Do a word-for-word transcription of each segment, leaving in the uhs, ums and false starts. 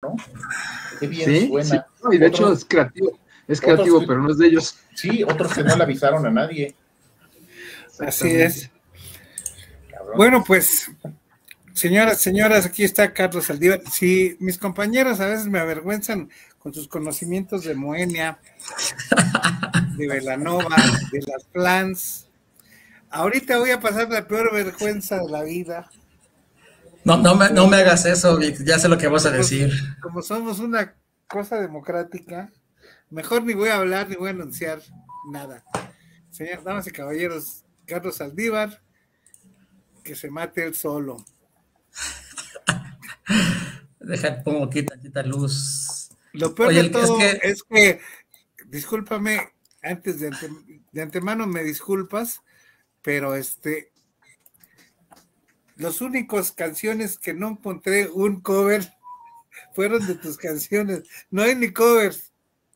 ¿no? Qué bien sí, suena. Sí. No, y de otros, hecho es creativo, es creativo, pero no es de ellos. Sí, otros que no le avisaron a nadie. Así es. Cabrón. Bueno, pues, señoras, señoras, aquí está Carlos Saldívar. Si mis compañeros a veces me avergüenzan con sus conocimientos de Moenia, de Belanova, de las Plans, ahorita voy a pasar la peor vergüenza de la vida. No, no me, no me hagas eso, Vic, ya sé lo que vas a como, decir. Como somos una cosa democrática, mejor ni voy a hablar ni voy a anunciar nada. Señor, damas y caballeros, Carlos Saldívar, que se mate él solo. Deja, pongo aquí tantita luz. Lo peor Oye, de todo es que... es que, discúlpame, antes de, ante, de antemano me disculpas, pero este, los únicos canciones que no encontré un cover fueron de tus canciones. No hay ni covers.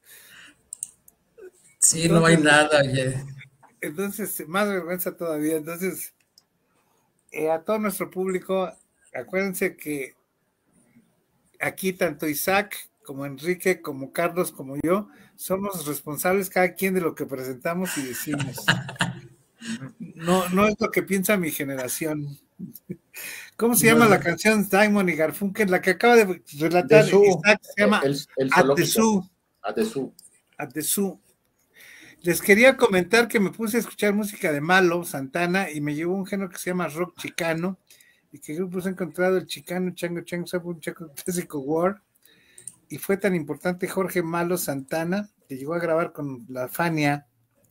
Sí, Entonces, no hay nada, oye. Entonces, más vergüenza todavía. Entonces, eh, a todo nuestro público, acuérdense que aquí tanto Isaac como Enrique, como Carlos, como yo, somos responsables cada quien de lo que presentamos y decimos. No, no es lo que piensa mi generación. ¿Cómo se no, llama no. la canción Diamond y Garfunkel? La que acaba de relatar de Isaac se llama el, el At the Zoo. At the Zoo. At the Zoo. Les quería comentar que me puse a escuchar música de Malo, Santana, y me llevó un género que se llama rock chicano, y que grupos he encontrado el chicano, chango, chango, sapo, un chaco clásico war, y fue tan importante Jorge Malo Santana, que llegó a grabar con la Fania.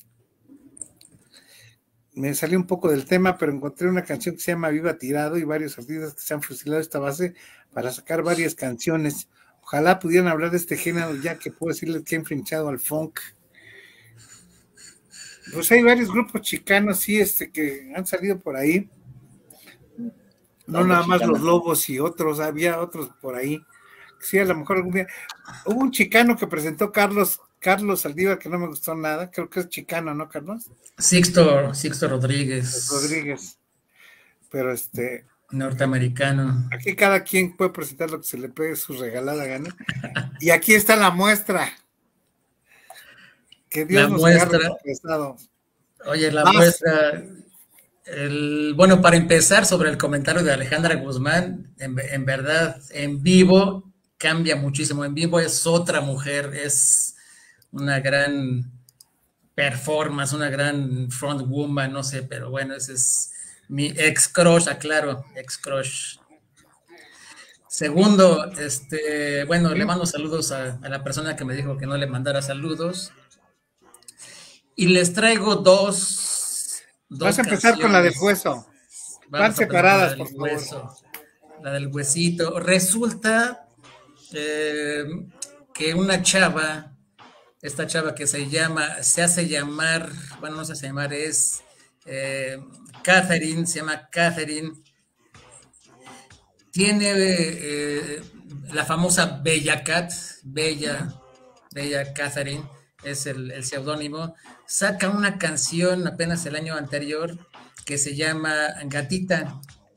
Me salí un poco del tema, pero encontré una canción que se llama Viva Tirado, y varios artistas que se han fusilado esta base para sacar varias canciones. Ojalá pudieran hablar de este género, ya que puedo decirles que ha infrinchado al funk. Pues hay varios grupos chicanos, sí, este, que han salido por ahí. No, no nada más chicana. Los Lobos y otros, había otros por ahí. Sí, a lo mejor algún día. Hubo un chicano que presentó Carlos, Carlos Saldívar, que no me gustó nada. Creo que es chicano, ¿no, Carlos? Sixto, Sixto Rodríguez. Rodríguez. Pero este. Norteamericano. Aquí cada quien puede presentar lo que se le pegue su regalada gana. Y aquí está la muestra. Que Dios la nos muestra. Oye, la Más. muestra. El, bueno, para empezar, sobre el comentario de Alejandra Guzmán, en, en verdad, en vivo cambia muchísimo. En vivo es otra mujer, es una gran performance, una gran front woman, no sé, pero bueno, ese es mi ex crush, aclaro, ex crush. Segundo, este, bueno, le mando saludos a, a la persona que me dijo que no le mandara saludos. Y les traigo dos. dos Vas a empezar canciones. Con la del hueso. Van separadas, por favor. Hueso, la del huesito. Resulta eh, que una chava, esta chava que se llama, se hace llamar, bueno, no se hace llamar, es eh, Catherine, se llama Catherine. Tiene eh, la famosa Bella Cat, Bella, Bella Catherine, es el, el seudónimo. Saca una canción apenas el año anterior que se llama Gatita.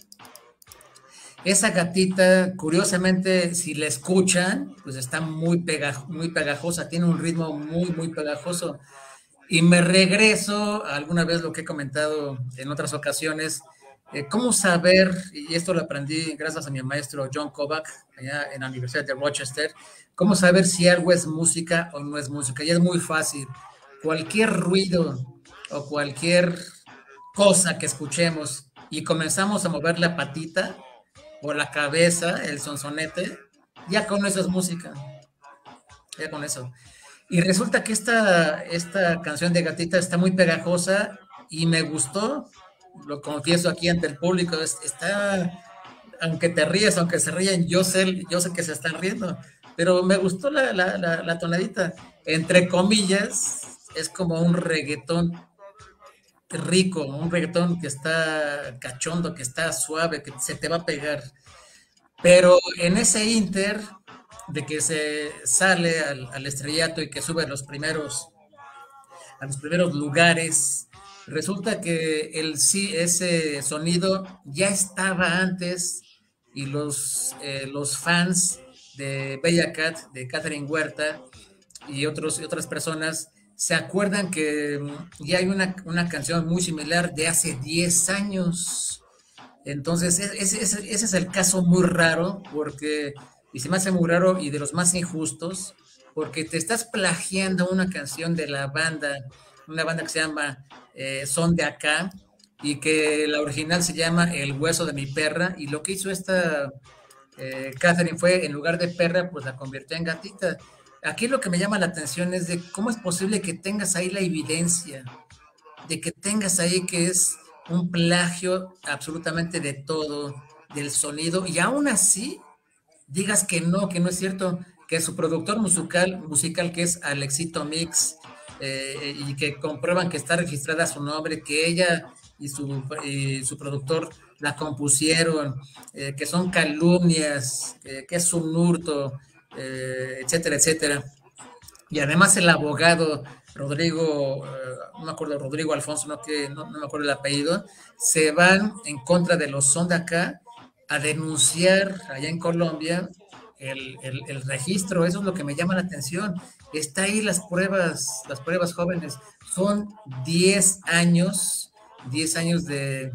Esa gatita, curiosamente, si la escuchan, pues está muy, pegaj muy pegajosa, tiene un ritmo muy, muy pegajoso. Y me regreso a alguna vez lo que he comentado en otras ocasiones, eh, cómo saber, y esto lo aprendí gracias a mi maestro John Kovac, allá en la Universidad de Rochester, cómo saber si algo es música o no es música. Y es muy fácil. Cualquier ruido o cualquier cosa que escuchemos y comenzamos a mover la patita o la cabeza, el sonsonete, ya con eso es música. Ya con eso. Y resulta que esta, esta canción de Gatita está muy pegajosa y me gustó, lo confieso aquí ante el público, está, aunque te ríes, aunque se ríen, yo sé, yo sé que se están riendo, pero me gustó la, la, la, la tonadita, entre comillas, es como un reggaetón rico, un reggaetón que está cachondo, que está suave, que se te va a pegar, pero en ese inter de que se sale al, al estrellato y que sube a los primeros a los primeros lugares, resulta que el sí, ese sonido ya estaba antes y los, eh, los fans de Bella Cat, de Catherine Huerta y otros, y otras personas, se acuerdan que ya hay una, una canción muy similar de hace diez años. Entonces, ese, ese, ese es el caso muy raro, porque, y se me hace muy raro y de los más injustos, porque te estás plagiando una canción de la banda, una banda que se llama eh, Son de Acá, y que la original se llama El Hueso de mi Perra, y lo que hizo esta eh, Catherine fue, en lugar de perra, pues la convirtió en gatita. Aquí lo que me llama la atención es de cómo es posible que tengas ahí la evidencia, de que tengas ahí que es un plagio absolutamente de todo, del sonido, y aún así digas que no, que no es cierto, que su productor musical, musical que es Alexito Mix, eh, y que comprueban que está registrada su nombre, que ella y su, y su productor la compusieron, eh, que son calumnias, eh, que es un hurto, eh, etcétera, etcétera. Y además el abogado Rodrigo, eh, no me acuerdo, Rodrigo Alfonso, no, que, no, no me acuerdo el apellido, se van en contra de los Son de Acá a denunciar allá en Colombia el, el, el registro. Eso es lo que me llama la atención. Está ahí las pruebas, las pruebas jóvenes. Son diez años, diez años de,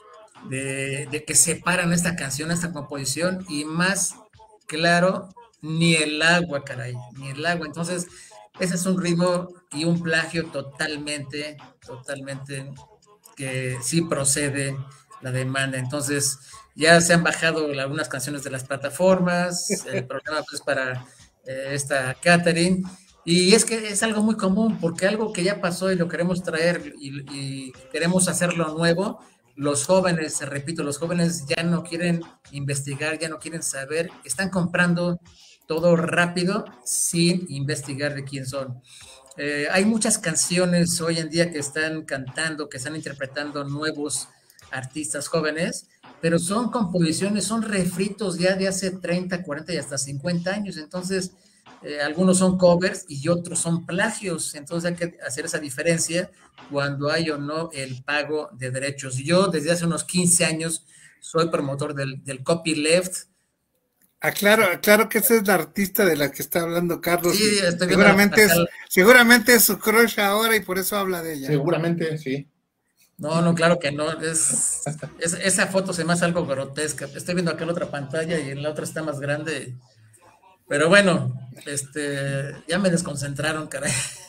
de, de que separan esta canción, esta composición, y más claro, ni el agua, caray, ni el agua. Entonces, ese es un ritmo y un plagio totalmente, totalmente que sí procede la demanda. Entonces, ya se han bajado algunas canciones de las plataformas, el programa pues para eh, esta Catherine, y es que es algo muy común, porque algo que ya pasó y lo queremos traer y, y queremos hacerlo nuevo, los jóvenes, repito, los jóvenes ya no quieren investigar, ya no quieren saber, están comprando todo rápido sin investigar de quién son. Eh, hay muchas canciones hoy en día que están cantando, que están interpretando nuevos artistas jóvenes, pero son composiciones, son refritos ya de hace treinta, cuarenta y hasta cincuenta años. Entonces, eh, algunos son covers y otros son plagios. Entonces hay que hacer esa diferencia cuando hay o no el pago de derechos. Yo desde hace unos quince años soy promotor del, del copyleft. Aclaro, aclaro que esa es la artista de la que está hablando Carlos. Sí, estoy seguramente, es, seguramente es su crush ahora y por eso habla de ella. Seguramente, sí. No, no, claro que no. Es, es, esa foto se me hace algo grotesca. Estoy viendo acá en la otra pantalla y en la otra está más grande. Pero bueno, este, ya me desconcentraron, caray.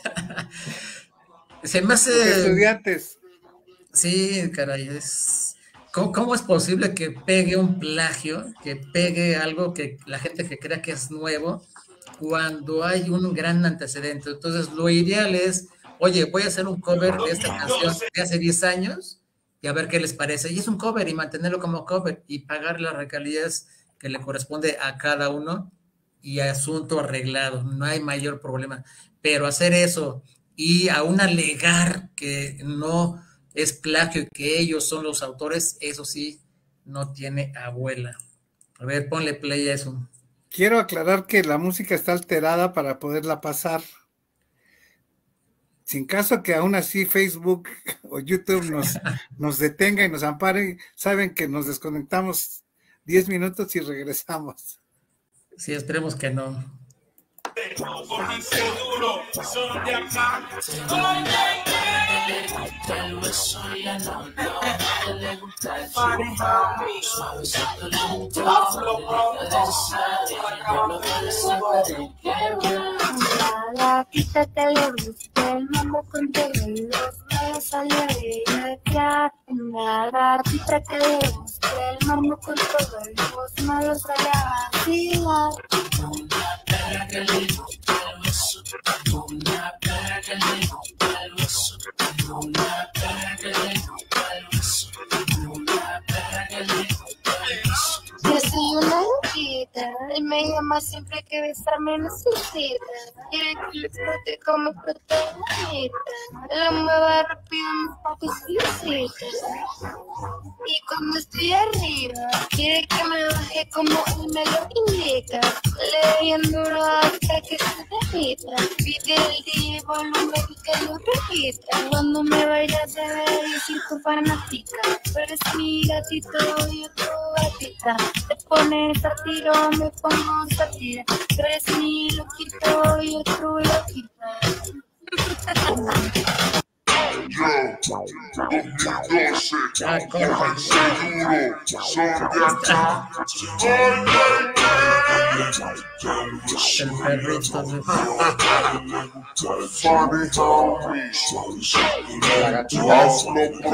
Se me hace... Los estudiantes. Sí, caray, es... ¿Cómo, ¿Cómo es posible que pegue un plagio, que pegue algo que la gente que crea que es nuevo, cuando hay un gran antecedente? Entonces, lo ideal es, oye, voy a hacer un cover de esta canción de hace diez años y a ver qué les parece. Y es un cover y mantenerlo como cover y pagar las regalías que le corresponde a cada uno y asunto arreglado. No hay mayor problema. Pero hacer eso y aún alegar que no es plagio y que ellos son los autores, eso sí, no tiene abuela. A ver, ponle play a eso. Quiero aclarar que la música está alterada para poderla pasar. Sin caso que aún así Facebook o YouTube nos, nos detenga y nos ampare, saben que nos desconectamos diez minutos y regresamos. Sí, esperemos que no. La pista que le gusta el mambo con terrenos, me salió de ella. Una gatita que le gusta el mambo con terrenos, me lo sale a vacilar. Una perra que le gusta el beso, una perra que le gusta el beso, una perra que le gusta el beso, una perra que le gusta el beso. Yo soy una loquita, él me llama siempre que besarme necesita. Quiere que le explote como protagonista, lo mueva rápido mis papisita. Y cuando estoy arriba, quiere que me baje como él me lo indica. Le doy bien duro hasta que se repita. Pide el D J volumen y que lo repita. Cuando me vayas a ver y si tu fanática, tú eres mi gatito y yo tu gatita. Te pones a tiro, me pongo a tira. Tú eres mi loquito y yo tu loquita. Ah, corta. El perrito de... La gatita es-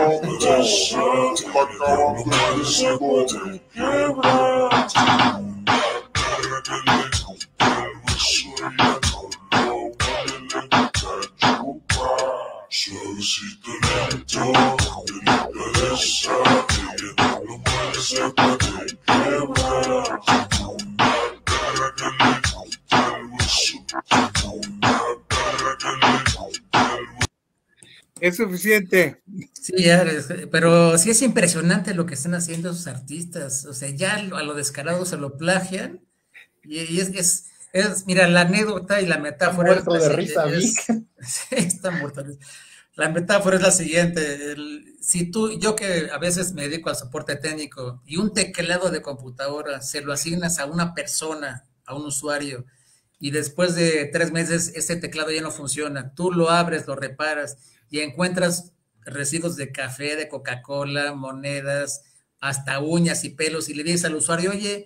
Es suficiente. Sí, ya, es- pero sí es impresionante lo que están haciendo esos artistas. O sea, ya a lo, a lo descarado se lo plagian. Y, y es, es, es, mira, la anécdota y la metáfora. Muerto de es- risa, es- Vic. Sí, está muerto de risa. La metáfora es la siguiente. el- si tú, yo que a veces me dedico al soporte técnico y un teclado de computadora se lo asignas a una persona, a un usuario, y después de tres meses ese teclado ya no funciona, tú lo abres, lo reparas y encuentras residuos de café, de Coca-Cola, monedas, hasta uñas y pelos, y le dices al usuario, oye,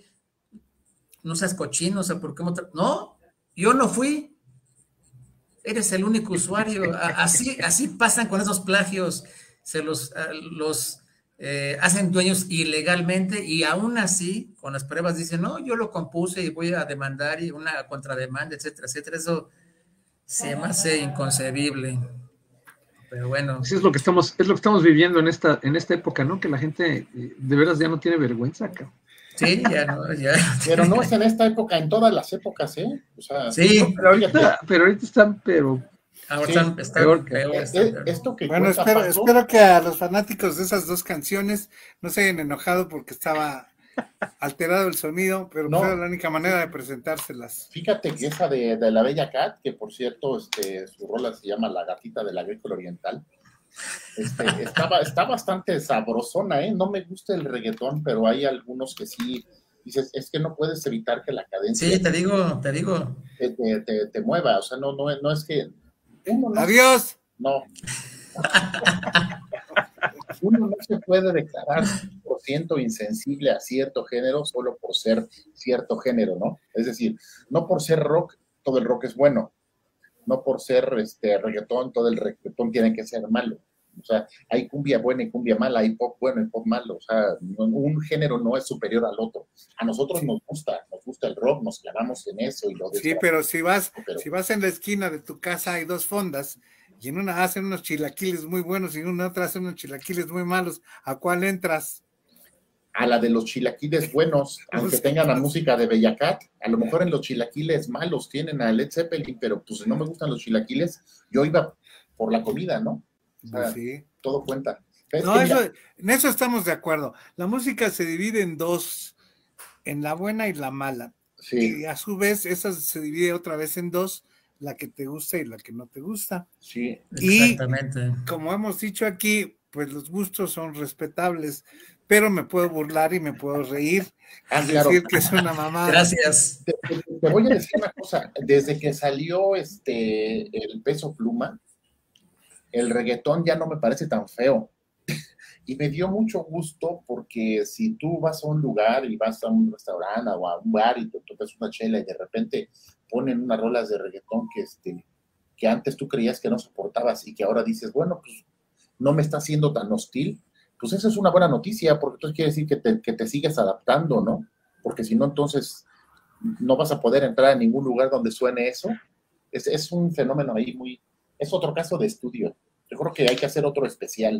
no seas cochino, o sea, ¿por qué me tra-?" No, yo no fui. Eres el único usuario. A- Así, así pasan con esos plagios. Se los, a- los eh, hacen dueños ilegalmente y aún así, con las pruebas, dicen, no, yo lo compuse y voy a demandar y una contrademanda, etcétera, etcétera. Eso se me hace inconcebible. Pero bueno, Así es lo que estamos, es lo que estamos viviendo en esta, en esta época, ¿no? Que la gente eh, de veras ya no tiene vergüenza, cabrón. sí, ya no, ya. Pero no es en esta época, en todas las épocas, ¿eh? O sea, Sí. no, pero fíjate, Ah, pero ahorita están, pero Ahora Sí, están, están peor, peor, eh, están eh, peor. esto que Bueno, cuenta espero, Paco, espero que a los fanáticos de esas dos canciones no se hayan enojado porque estaba alterado el sonido, pero No. pues era la única manera de presentárselas. fíjate que esa de, de la Bella Cat, que por cierto, este, su rola se llama La Gatita del Agrícola Oriental, este, estaba, está bastante sabrosona, ¿eh? No me gusta el reggaetón, pero hay algunos que sí, dices, es que no puedes evitar que la cadencia Sí, te digo, te digo. te, te, te- te mueva, o sea, no, no, no es que uno no, Adiós. no. Uno no se puede declarar cien por ciento insensible a cierto género solo por ser cierto género, ¿no? Es decir, no por ser rock, todo el rock es bueno. No por ser este reggaetón, todo el reggaetón tiene que ser malo. O sea, hay cumbia buena y cumbia mala, hay pop bueno y pop malo. O sea, no- un género no es superior al otro. A nosotros nos gusta, nos gusta el rock, nos clavamos en eso y lo Sí, desgastamos, pero si vas, pero- si vas en la esquina de tu casa hay dos fondas y en una hacen unos chilaquiles muy buenos y en una otra hacen unos chilaquiles muy malos. ¿A cuál entras? a la de los chilaquiles buenos, aunque tengan la música de Bella Cat, a lo mejor en los chilaquiles malos tienen a Led Zeppelin, pero pues si no me gustan los chilaquiles, yo iba por la comida, ¿no? O sea, Pues sí. todo cuenta. Es No, que mira, eso, en eso estamos de acuerdo. La música se divide en dos, en la buena y la mala. sí, Y a su vez, esa se divide otra vez en dos, la que te gusta y la que no te gusta. sí, Y- Exactamente. Como hemos dicho aquí, pues los gustos son respetables, pero me puedo burlar y me puedo reír ah, y claro. decir que es una mamada. Gracias. Te, te- te voy a decir una cosa, desde que salió este el Peso Pluma, el reggaetón ya no me parece tan feo. Y me dio mucho gusto porque si tú vas a un lugar y vas a un restaurante o a un bar y te tomas una chela y de repente ponen unas rolas de reggaetón que, este, que antes tú creías que no soportabas y que ahora dices, bueno, pues no me está haciendo tan hostil, pues eso es una buena noticia porque entonces quiere decir que te, que te sigues adaptando, ¿no? Porque si no, entonces no vas a poder entrar a ningún lugar donde suene eso. Es, es un fenómeno ahí muy... Es otro caso de estudio. Yo creo que hay que hacer otro especial.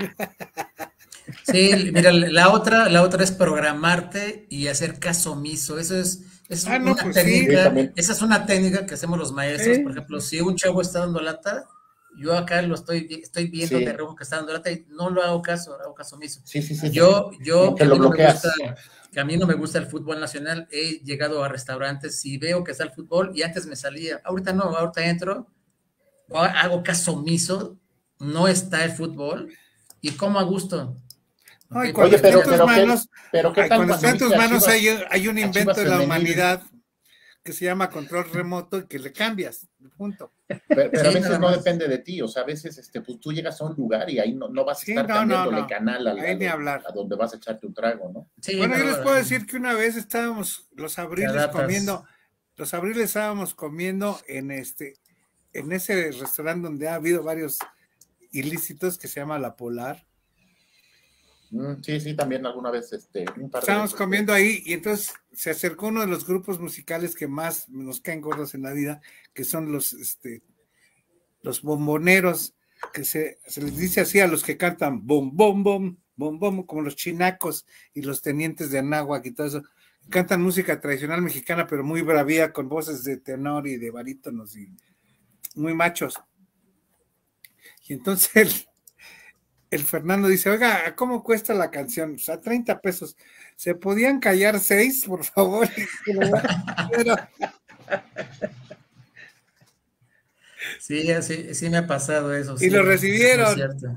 Sí, mira, la otra, la otra es programarte y hacer caso omiso. Eso es, es Ah, no, una pues sí. técnica, Sí, también. esa es una técnica que hacemos los maestros. Sí. Por ejemplo, si un chavo está dando lata, yo acá lo estoy, estoy viendo Sí. de reojo que está dando lata y no lo hago caso, hago caso omiso. Sí, sí, sí. Yo, yo, Como que a lo mí no me bloqueas. gusta, que a mí no me gusta el fútbol nacional, he llegado a restaurantes y veo que está el fútbol y antes me salía, ahorita no, ahorita entro, hago caso omiso, no está el fútbol y como a gusto. Ay, Ok, cuando Oye, pero, está en tus pero, ¿qué, manos, pero ¿qué ay, tal cuando está en cuando tus viste a manos Chivas- hay, un- hay un a invento Chivas de la femenil? humanidad que se llama control remoto y que le cambias, punto. Pero, pero Sí, a veces nada no más. depende de ti, o sea, a veces este, pues, tú llegas a un lugar y ahí no, no vas a Sí, estar no, no, cambiándole no. canal a, Ahí a ni lo- hablar. a donde vas a echarte un trago, ¿no? Sí, Bueno, yo no, les puedo decir que una vez estábamos los abriles adaptas. comiendo, los abriles estábamos comiendo en este, en ese restaurante donde ha habido varios ilícitos que se llama La Polar. Mm, sí, sí, también alguna vez, este, un par de Estábamos veces, comiendo ahí y entonces se acercó uno de los grupos musicales que más nos caen gordos en la vida, que son los, este, los bomboneros, que se, se les dice así a los que cantan bom, bom, bom, bom, bom, como los chinacos y los tenientes de Anáhuac y todo eso. Cantan música tradicional mexicana, pero muy bravía, con voces de tenor y de barítonos y muy machos. Y entonces el, el Fernando dice, oiga, ¿cómo cuesta la canción? O sea, treinta pesos. ¿Se podían callar seis, por favor? Pero, Sí, sí, sí me ha pasado eso. Y sí, lo es recibieron. cierto.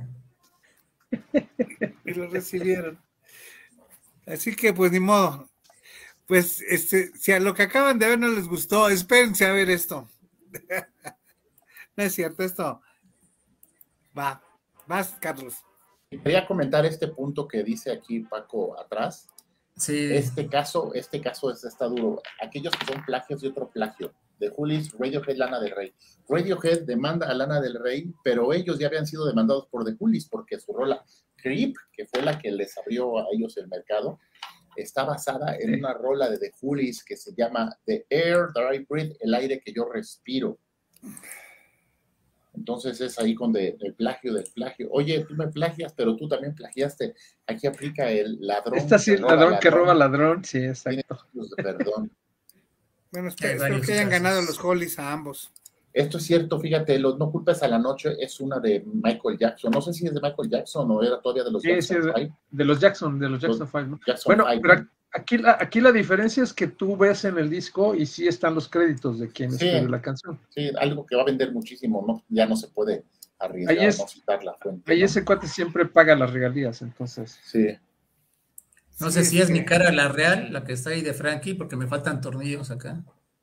y lo recibieron. Así que, pues, ni modo. Pues, este, si a lo que acaban de ver no les gustó, espérense a ver esto. No es cierto, esto. Va, vas, Carlos. Quería comentar este punto que dice aquí Paco atrás. Sí, Este caso, este caso es, está duro. Aquellos que son plagios y otro plagio. De Julis, Radiohead, Lana del Rey. Radiohead demanda a Lana del Rey, pero ellos ya habían sido demandados por The Julis porque su rola Creep, que fue la que les abrió a ellos el mercado, está basada en una rola de The Julis que se llama The Air That I Breathe, el aire que yo respiro. Entonces es ahí con de, el plagio del plagio. Oye, tú me plagias, pero tú también plagiaste. Aquí aplica el ladrón. Esta sí, que el roba ladrón que roba ladrón, sí, Tiene exacto. tipos de perdón. Bueno, Hay espero, espero varios que hayan casos. ganado los Hollies a ambos. Esto es cierto, fíjate, los No Culpes a la Noche es una de Michael Jackson. No sé si es de Michael Jackson o era todavía de los Sí, Jackson sí, de, Five. de los Jackson, de los Jackson Five, ¿no? Jackson Bueno, Five, pero ¿no? aquí la, aquí la diferencia es que tú ves en el disco y sí están los créditos de quien Sí. escribe la canción. Sí, algo que va a vender muchísimo, ¿no? Ya no se puede arriesgar Ahí es- a no citar la fuente. Ahí ¿no? ese cuate siempre paga las regalías, entonces. Sí. no Sí, sé si es que- mi cara la real, la que está ahí de Frankie, porque me faltan tornillos acá.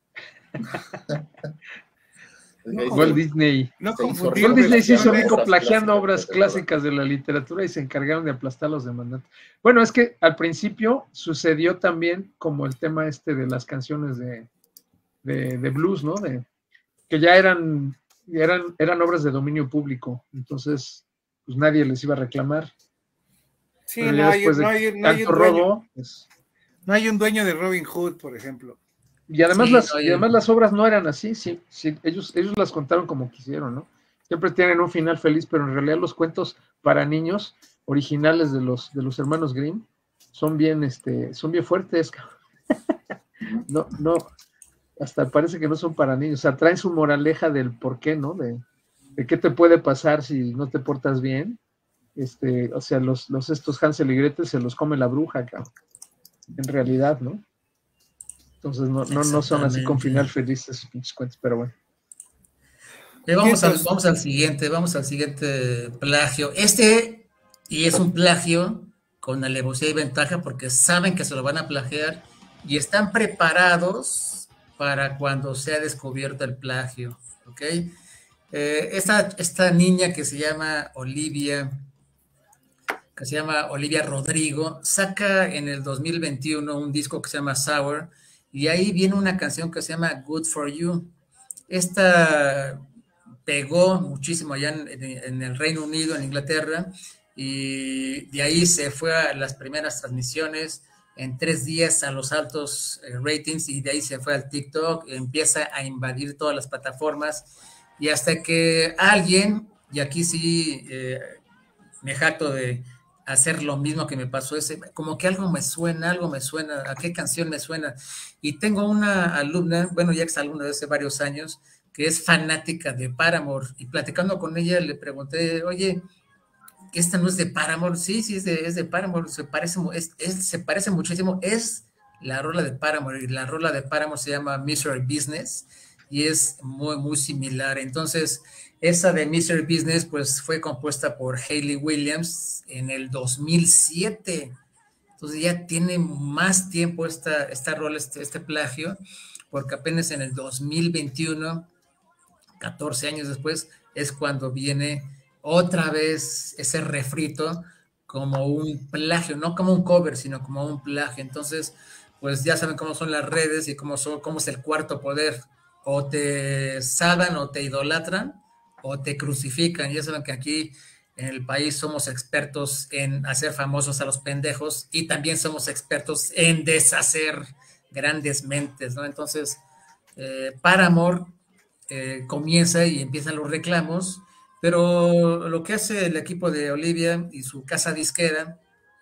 No, Dice- Walt Disney. No Se hizo confundir Walt Disney se hizo versiones. rico obras plagiando clásicas obras de todas. clásicas de la literatura y se encargaron de aplastar a los demandantes. Bueno, es que al principio sucedió también como el tema este de las canciones de, de, de blues, ¿no? De, que ya eran, eran, eran obras de dominio público, entonces pues nadie les iba a reclamar. Sí, Pero no ya hay, después de no hay- no hay tanto un dueño, robo, pues, no hay un dueño de Robin Hood, por ejemplo. y además, Sí, las, oye. y además las obras no eran así, sí, sí, ellos, ellos las contaron como quisieron, ¿no? Siempre tienen un final feliz, pero en realidad los cuentos para niños originales de los, de los hermanos Grimm son bien, este, son bien fuertes, cabrón. No, no, hasta parece que no son para niños, o sea, traen su moraleja del por qué, ¿no? De, de qué te puede pasar si no te portas bien. Este, o sea, los, los estos Hansel y Gretel se los come la bruja, cabrón. En realidad, ¿no? Entonces no, no, no son así con Exactamente. final feliz esos pinches cuentos, pero bueno. Eh, vamos, al, Entonces- vamos al siguiente, vamos al siguiente plagio. Este, y es un plagio con alevosía y ventaja porque saben que se lo van a plagiar y están preparados para cuando sea descubierto el plagio, ¿ok? Eh, esta, esta niña que se llama Olivia, que se llama Olivia Rodrigo, saca en el dos mil veintiuno un disco que se llama Sour y ahí viene una canción que se llama Good For You. Esta pegó muchísimo allá en, en, en el Reino Unido, en Inglaterra, y de ahí se fue a las primeras transmisiones en tres días a los altos eh, ratings y de ahí se fue al TikTok, empieza a invadir todas las plataformas y hasta que alguien, y aquí sí eh, me jacto de hacer lo mismo que me pasó ese, como que algo me suena, algo me suena, ¿a qué canción me suena? Y tengo una alumna, bueno, ya es alumna de hace varios años, que es fanática de Paramore, y platicando con ella le pregunté, oye, esta no es de Paramore. Sí, sí, es de, es de Paramore, se parece, es, es, se parece muchísimo, es la rola de Paramore, y la rola de Paramore se llama Misery Business, y es muy, muy similar. Entonces, esa de Misery Business, pues, fue compuesta por Hayley Williams en el dos mil siete, entonces ya tiene más tiempo esta, esta rola, este, este plagio, porque apenas en el dos mil veintiuno, catorce años después, es cuando viene otra vez ese refrito como un plagio, no como un cover, sino como un plagio. Entonces, pues ya saben cómo son las redes y cómo, son, cómo es el cuarto poder. O te salvan o te idolatran o te crucifican. Ya saben que aquí en el país somos expertos en hacer famosos a los pendejos y también somos expertos en deshacer grandes mentes, ¿no? Entonces, eh, Paramore eh, comienza y empiezan los reclamos, pero lo que hace el equipo de Olivia y su casa disquera,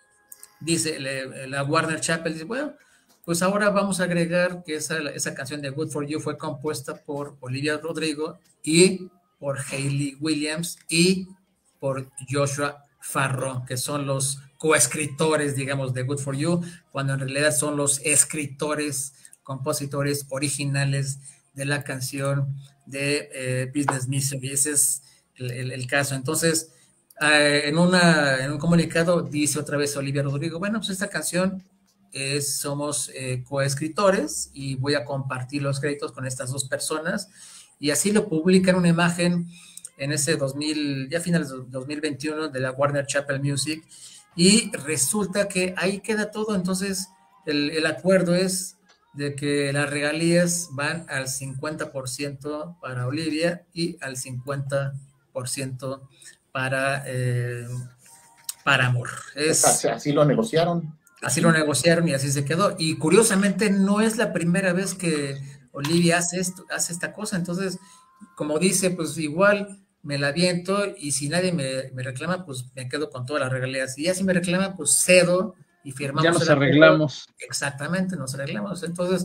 dice, le, la Warner Chappell dice, bueno, pues ahora vamos a agregar que esa, esa canción de Good For You fue compuesta por Olivia Rodrigo y por Hayley Williams y por Joshua Farro, que son los coescritores, digamos, de Good For You, cuando en realidad son los escritores, compositores originales de la canción de eh, Business Misery. Ese es el, el, el caso. Entonces, eh, en, una, en un comunicado dice otra vez Olivia Rodrigo, bueno, pues esta canción es, somos eh, coescritores y voy a compartir los créditos con estas dos personas, y así lo publican una imagen en ese dos mil, ya finales de dos mil veintiuno, de la Warner Chappell Music, y resulta que ahí queda todo. Entonces el, el acuerdo es de que las regalías van al cincuenta por ciento para Olivia y al cincuenta por ciento para eh, Paramore. Es, así, así lo negociaron. Así lo negociaron y así se quedó. Y curiosamente no es la primera vez que Olivia hace, esto, hace esta cosa. Entonces, como dice, pues igual me la aviento, y si nadie me, me reclama, pues me quedo con todas las regalías. Y ya si me reclama, pues cedo y firmamos. Ya nos arreglamos. Exactamente, nos arreglamos. Entonces,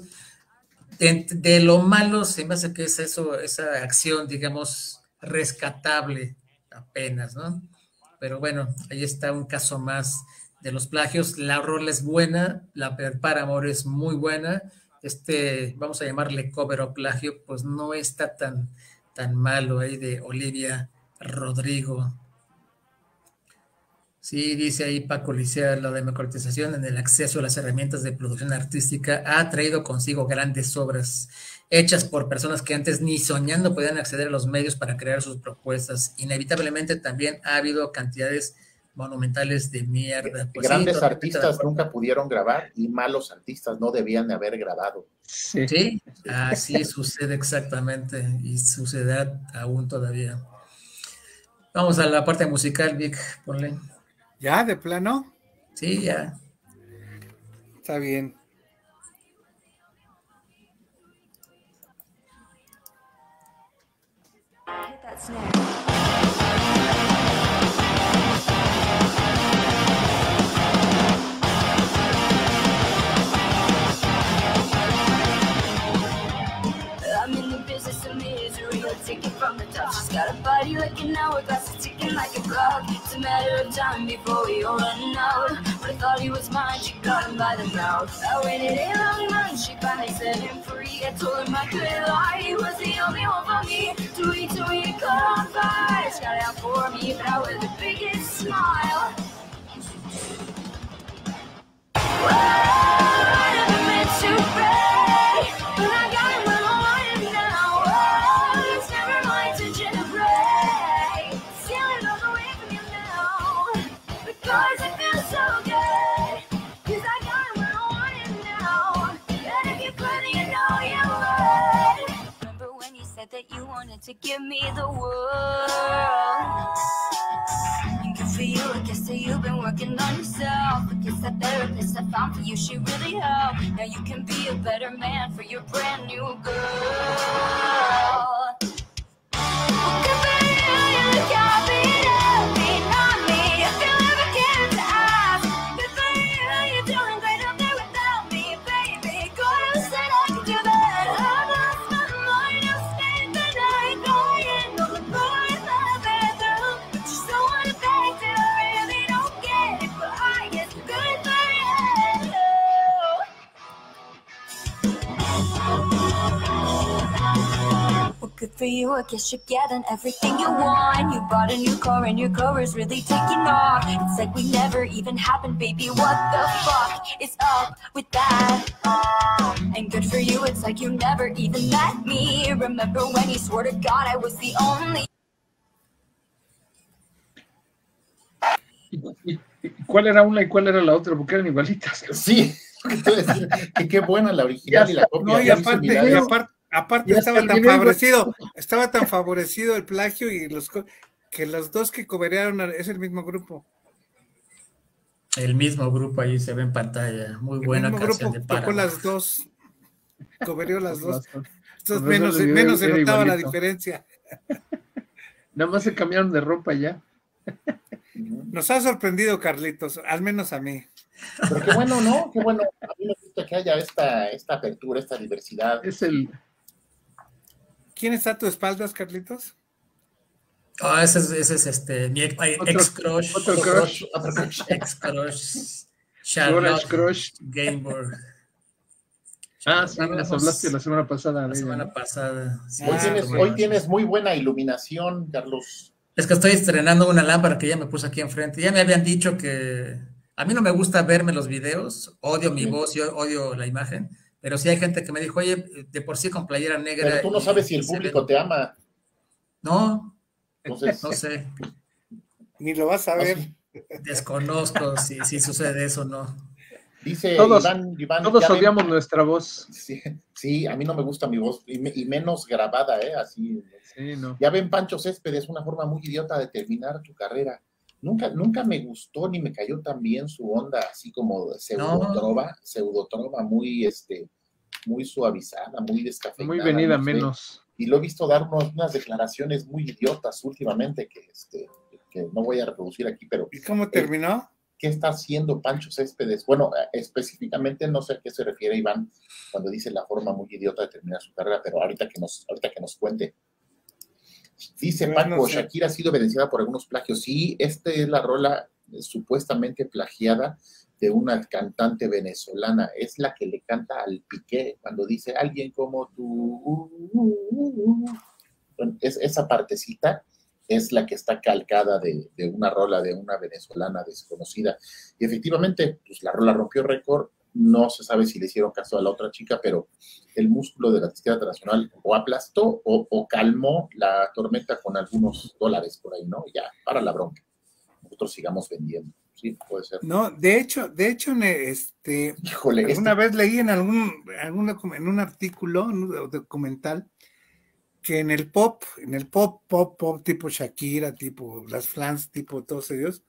de, de lo malo se me hace que es eso, esa acción, digamos, rescatable apenas, ¿no? Pero bueno, ahí está un caso más de los plagios. La rola es buena, la Paramore es muy buena. Este, vamos a llamarle cover o plagio, pues no está tan, tan malo ahí de Olivia Rodrigo. Sí, dice ahí Paco Licea, la democratización en el acceso a las herramientas de producción artística ha traído consigo grandes obras hechas por personas que antes ni soñando podían acceder a los medios para crear sus propuestas. Inevitablemente también ha habido cantidades monumentales de mierda. Pues grandes sí, artistas nunca pudieron grabar y malos artistas no debían de haber grabado. Sí, sí, así sucede exactamente, y sucederá aún todavía. Vamos a la parte musical, Vic, ponle. ¿Ya, de plano? Sí, ya. Está bien. Take it from the top. She's got a body like an hourglass, it's ticking like a clock. It's a matter of time before we all run out. But I thought he was mine, she got him by the mouth. I waited a long month, she finally set him free. I told him I couldn't lie, he was the only one for me. Too weak, too weak, caught on fire. She got it out for me, but I with the biggest smile. Whoa, I never meant to break, but I got him when I wanted him now. Cause it feels so good, cause I got him where I want him now. And if you could, you know you would. Remember when you said that you wanted to give me the world? And good for you, I guess that you've been working on yourself. I guess that therapist I found for you, she really helped. Now you can be a better man for your brand new girl. Well, good for you, you look happy to me, not me. If you ever cared to ask, good for you, you're doing great up there without me, baby. God, who said I could do that? I've lost my mind, I'll spend the night going on the bar in the bathroom. Just don't wanna back to Good for you, I guess you're getting everything you want. You bought a new car and your car is really taking off. It's like we never even happened, baby, what the fuck is up with that? And good for you, it's like you never even met me. Remember when you swore to God I was the only... ¿Y, y, y cuál era una y cuál era la otra? Porque eran igualitas. Sí, que qué buena la original y la copia. No, y aparte, y aparte, aparte estaba tan favorecido, estaba tan favorecido el plagio y los que los dos que coberearon es el mismo grupo. El mismo grupo ahí se ve en pantalla. Muy buena canción de Paramore. Tocó las dos, cobereó las dos. Entonces menos, menos se notaba la diferencia. Nada más se cambiaron de ropa ya. Nos ha sorprendido, Carlitos, al menos a mí. Pero qué bueno, ¿no? Qué bueno. A mí me gusta que haya esta, esta apertura, esta diversidad. Es el... ¿Quién está a tu espaldas, Carlitos? Oh, ese es, ese es este, mi ex-crush. Otro crush. Otro crush. Ex-crush. Charlotte Crush. Gainsbourg. Ah, sí, nos hablaste la semana pasada. La semana ella, pasada. Sí, hoy, ah, tienes, hoy tienes muy buena iluminación, Carlos. Es que estoy estrenando una lámpara que ya me puse aquí enfrente. Ya me habían dicho que a mí no me gusta verme los videos, odio mi sí. voz, yo odio la imagen, pero sí hay gente que me dijo, oye, de por sí con playera negra. Pero tú no sabes y, si el público te ama. No, Entonces, no sé. Ni lo vas a ver. Desconozco si, si sucede eso o no. Dice todos, Iván, Iván todos odiamos ven, nuestra voz. Sí, sí, a mí no me gusta mi voz, y, me, y menos grabada, ¿eh? Así. Sí, no. Ya ven, Pancho Céspedes, una forma muy idiota de terminar tu carrera. Nunca, nunca me gustó ni me cayó tan bien su onda, así como pseudotrova, no. pseudotrova muy, este, muy suavizada, muy descafeinada. Muy venida no sé. menos. Y lo he visto dar unos, unas declaraciones muy idiotas últimamente que, este, que no voy a reproducir aquí, pero... ¿Y cómo terminó? Eh, ¿Qué está haciendo Pancho Céspedes? Bueno, específicamente no sé a qué se refiere Iván cuando dice la forma muy idiota de terminar su carrera, pero ahorita que nos, ahorita que nos cuente. Dice Paco, no sé. Shakira ha sido evidenciada por algunos plagios. Sí, esta es la rola eh, supuestamente plagiada de una cantante venezolana. Es la que le canta al Piqué cuando dice alguien como tú. Uh, uh, uh, uh. Bueno, es, esa partecita es la que está calcada de, de una rola de una venezolana desconocida. Y efectivamente, pues la rola rompió récord. No se sabe si le hicieron caso a la otra chica, pero el músculo de la izquierda internacional o aplastó o, o calmó la tormenta con algunos dólares por ahí, ¿no? Ya, para la bronca. Nosotros sigamos vendiendo. Sí, puede ser. No, de hecho, de hecho, este, Híjole, alguna este... vez leí en algún, algún, en un artículo, en un documental, que en el pop, en el pop, pop, pop, tipo Shakira, tipo las Flans, tipo todos ellos,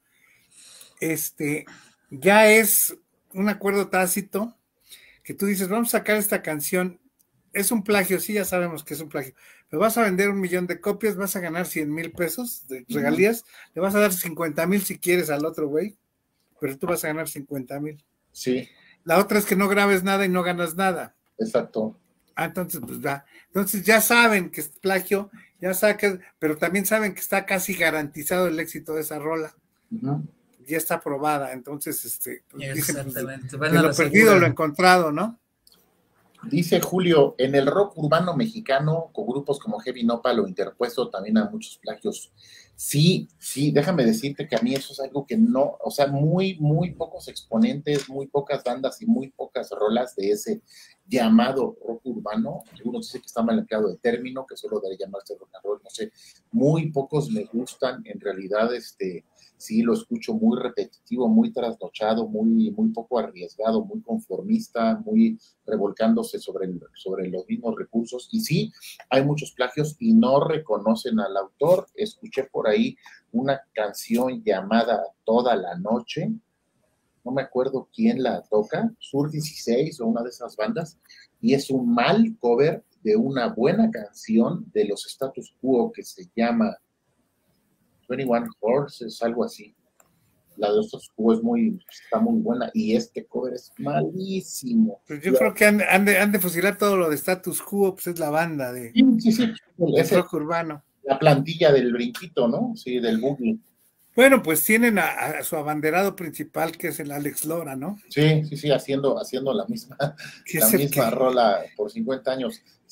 este, ya es un acuerdo tácito que tú dices, vamos a sacar esta canción, es un plagio, sí, ya sabemos que es un plagio, pero vas a vender un millón de copias, vas a ganar cien mil pesos de regalías, uh-huh. le vas a dar cincuenta mil si quieres al otro güey, pero tú vas a ganar cincuenta mil. Sí. La otra es que no grabes nada y no ganas nada. Exacto. Ah, entonces, pues va. Entonces ya saben que es plagio, ya saben, pero también saben que está casi garantizado el éxito de esa rola. Uh-huh. Ya está aprobada, entonces, este, pues, exactamente. Dicen, pues, de lo perdido lo encontrado, ¿no? Dice Julio, en el rock urbano mexicano, con grupos como Heavy Nopal o Interpuesto, también hay muchos plagios. Sí, sí, déjame decirte que a mí eso es algo que no, o sea, muy, muy pocos exponentes, muy pocas bandas y muy pocas rolas de ese llamado rock urbano. Algunos dicen que está mal empleado el término, que solo debe llamarse rock and roll, no sé. Muy pocos me gustan, en realidad, este, sí, lo escucho muy repetitivo, muy trasnochado, muy, muy poco arriesgado, muy conformista, muy revolcándose sobre, el, sobre los mismos recursos. Y sí, hay muchos plagios y no reconocen al autor. Escuché por ahí una canción llamada Toda la Noche, no me acuerdo quién la toca, Sur dieciséis o una de esas bandas, y es un mal cover de una buena canción de los Status Quo que se llama veintiuno Horses, algo así. La de los Status Quo es muy, está muy buena, y este cover es malísimo. Pues yo Lo, creo que han, han, de, han de fusilar todo lo de Status Quo, pues es la banda de, sí, sí, sí, del rock urbano. La plantilla del brinquito, ¿no? Sí, del boogie. Bueno, pues tienen a, a su abanderado principal, que es el Alex Lora, ¿no? Sí, sí, sí, haciendo, haciendo la misma, la misma que... rola por cincuenta años.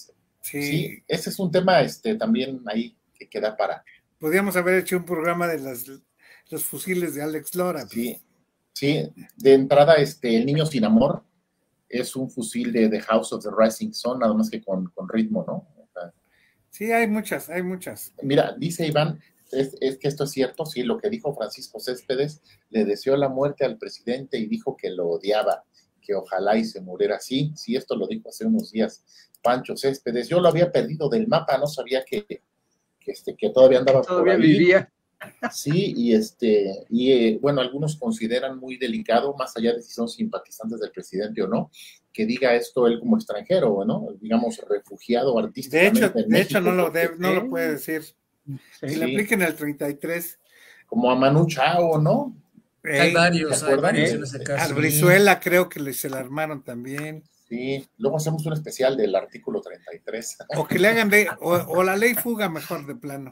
Sí. Sí, ese es un tema este, también ahí que queda para... Podríamos haber hecho un programa de las, los fusiles de Alex Lora. Sí, sí, de entrada, este, El Niño Sin Amor es un fusil de The House of the Rising Sun, nada más que con, con ritmo, ¿no? O sea, sí, hay muchas, hay muchas. mira, dice Iván, es, es que esto es cierto, sí, lo que dijo Francisco Céspedes, le deseó la muerte al presidente y dijo que lo odiaba, que ojalá y se muriera así, sí, esto lo dijo hace unos días Pancho Céspedes, yo lo había perdido del mapa, no sabía que, que, este, que todavía andaba Todavía por ahí. vivía. Sí, y este, y eh, bueno, algunos consideran muy delicado, más allá de si son simpatizantes del presidente o no, que diga esto él como extranjero, ¿no? Digamos, refugiado De artísticamente. hecho, en de México, hecho no lo porque, debe, no sí. lo puede decir. Sí. Si Sí. le apliquen el treinta y tres. como a Manu Chao, ¿no? Hay Ey, varios, ¿se hay acuerdan? varios en Eh, ese a caso. Brizuela creo que le, se la armaron también. Sí, luego hacemos un especial del artículo treinta y tres. O que le hagan de, o, o la ley fuga mejor de plano.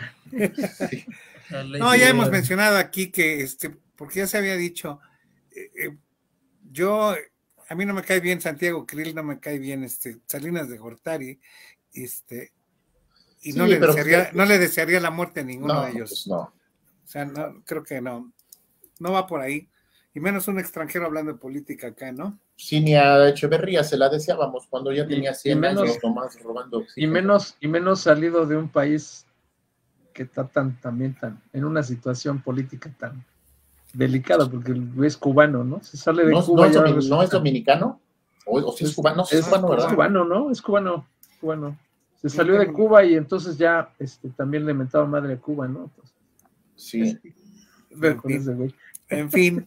Sí. La ley No, ya de- hemos mencionado aquí que, este, porque ya se había dicho, eh, eh, yo, a mí no me cae bien Santiago Krill, no me cae bien este, Salinas de Gortari, este, y Sí, no, le pero desearía, pues, no le desearía la muerte a ninguno no, de ellos. pues no. O sea, no, creo que no, no va por ahí. Y menos un extranjero hablando de política acá, ¿no? Sí, ni a Echeverría se la deseábamos cuando ya tenía Y- cien y menos- años nomás robando Y oxígeno. menos, y menos salido de un país que está tan, también tan, en una situación política tan delicada, porque es cubano, ¿no? Se sale de ¿No, Cuba no es, y ahora domin- ¿No es resulta- dominicano? ¿O, o sí es, Es- cubano? No, sí es, es- cubano, es ¿verdad? cubano, ¿no? Es cubano, cubano. Se Yo salió de tengo- Cuba y entonces ya este, también le mentaba madre a Cuba, ¿no? Entonces, Sí. veo En con fin. ese güey. En fin,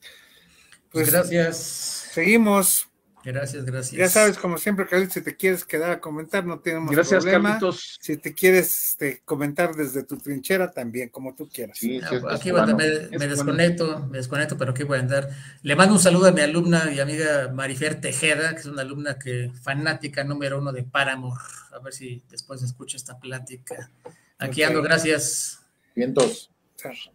Pues pues gracias. seguimos. Gracias, gracias. Ya sabes, como siempre, Carlitos, si te quieres quedar a comentar, no tenemos Gracias, problema. Carlitos. Si te quieres este, comentar desde tu trinchera, también, como tú quieras. Sí, Ah, sí, es aquí voy a cubano. andar, me, Es me cubano. desconecto, me desconecto, pero aquí voy a andar. Le mando un saludo a mi alumna y amiga Marifer Tejeda, que es una alumna que fanática número uno de Paramore. A ver si después escucha esta plática. Aquí Ok. ando, gracias. Vientos. O sea,